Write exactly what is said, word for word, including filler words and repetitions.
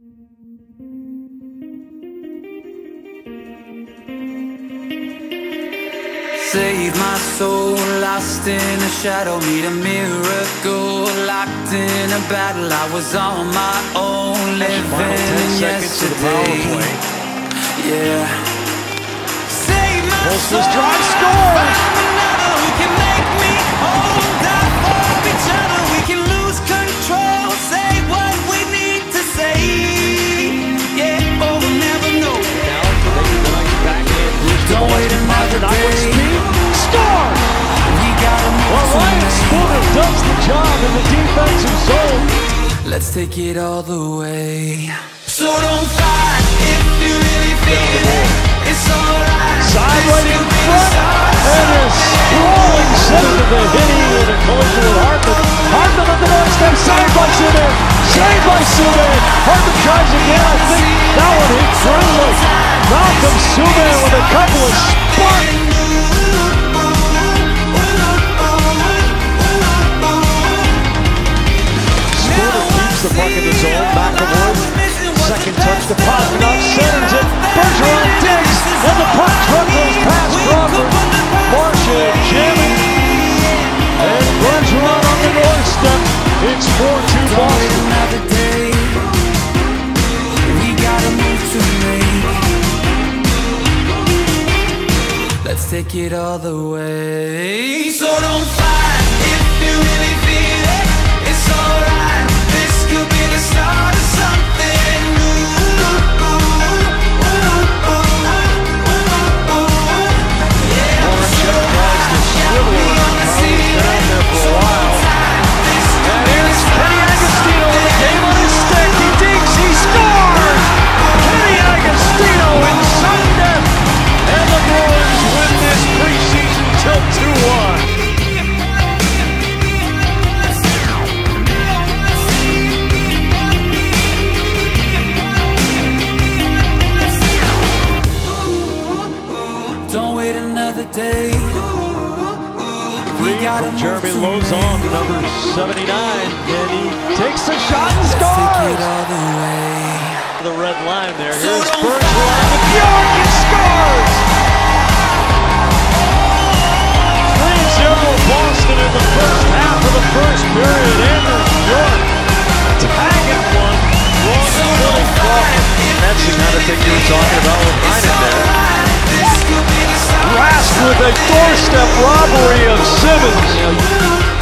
Save my soul, lost in a shadow, need a miracle, locked in a battle. I was on my own, living in yesterday. Yeah. Save my soul, drive, scores! Find another who can make me hold up for each other. We can lose control, say what we need to say. Yeah, oh, we'll never know. Don't wait another day. Score! We gotta move. Well, Ryan Spooner does the job in the defensive zone. Let's take it all the way. So don't fight if you really feel it. It's alright. Side right in front, and a sprawling center to the hitting with a collision with Hartman. Hartman on the doorstep, saved by Subban. Saved by Subban. Hartman tries again. I think that one hit friendly. Malcolm Subban with a couple of sparks. Spooner keeps the puck in the zone. McAvoy, second touch to Pastrnak, centers it. Bergeron digs, and the puck truck goes past Crawford. Marchand jamming, and Bergeron on the doorstep. It's four two Boston. Another day. We got a move to make. Let's take it all the way. So don't fight if you really feel it. It's alright. This could be the start of something new. Yeah, Warrenchuk tries to swivel it. Carly's been out there for a while. And here's Kenny Agostino with the game on his stick. He digs, he scores! Kenny Agostino in sudden death. And the Bruins win this preseason tilt two one. don't wait another day. We got From Jeremy Lauzon, number seventy-nine, and he takes a shot and Let's take scores! it all the way. The red line there. So Here's don't Bergeron with Bjork, he scores! three zero Boston in the first half of the first period. Anders Bjork tagging one. Wrong Billy Crawford. That's the kind of thing you were talking about with Heinen there. Rask with a doorstep robbery of Simmons.